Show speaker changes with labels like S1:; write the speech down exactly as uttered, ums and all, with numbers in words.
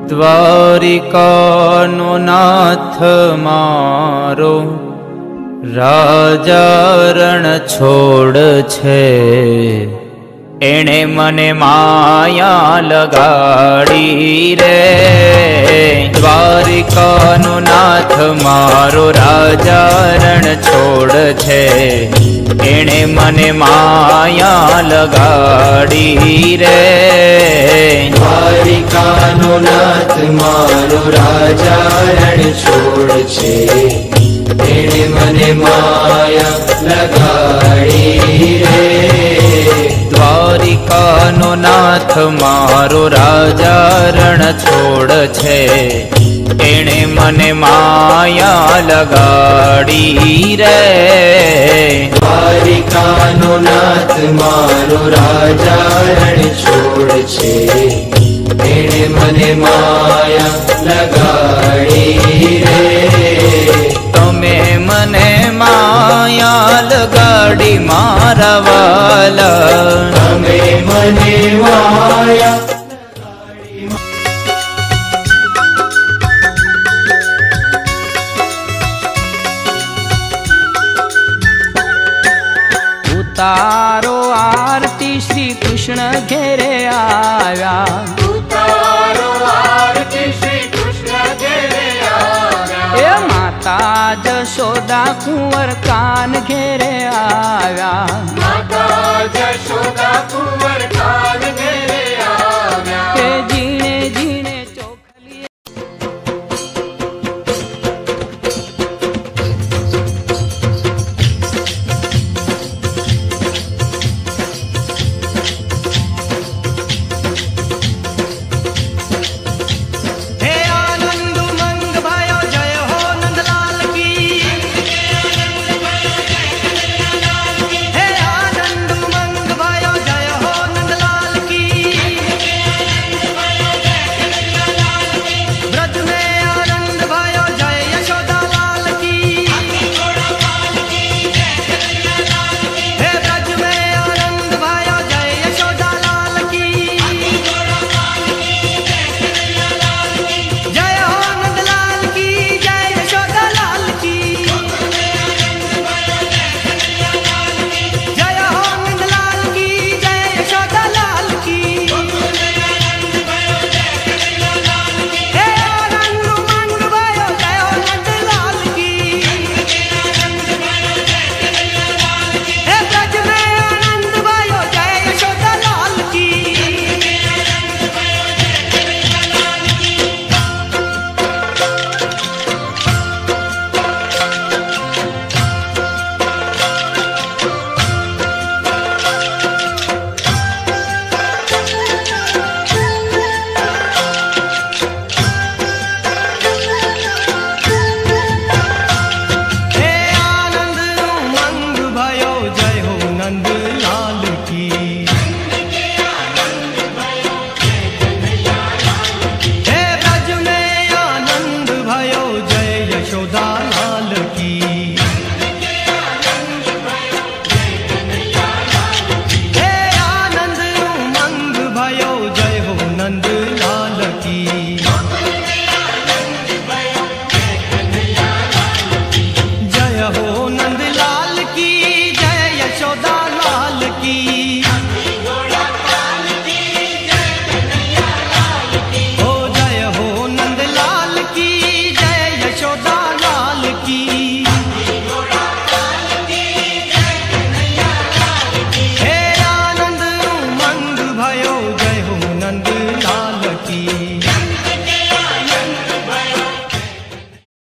S1: દ્વારિકાનો નાથ મારો રાજા રણ છોડ છે, એણે મને માયા લગાડી રે. દ્વારિકાનો નાથ મારો રાજા રણ છોડ છે, એણે મને માયા લગાડી રે.
S2: દ્વારિકાનો નાથ મારો રાજા રણ છોડ છે, એણે મને માયા લગાડી રે.
S1: દ્વારિકાનો નાથ મારો રાજા રણ છોડ છે, એણે મને માયા લગાડી રે.
S2: દ્વારિકાનો નાથ મારો રાજા રણ છોડ છે, એણે મને માયા લગાડી રે.
S1: તમે મને માયા લગાડી મારા વાલા,
S2: તમે મને માયા
S1: ઉતારો આરતી શ્રી કૃષ્ણ ઘેરે આવ્યા.
S3: ઉતારો આરતી શ્રી કૃષ્ણ ઘેરે આવ્યા.
S1: એ માતા જશોદા કુંવર કાન ઘેરે આવ્યા.
S3: માતા જશોદા કુંવર કાન ઘેરે આવ્યા.
S1: કે જીણે જીણે ચોખલી
S4: की।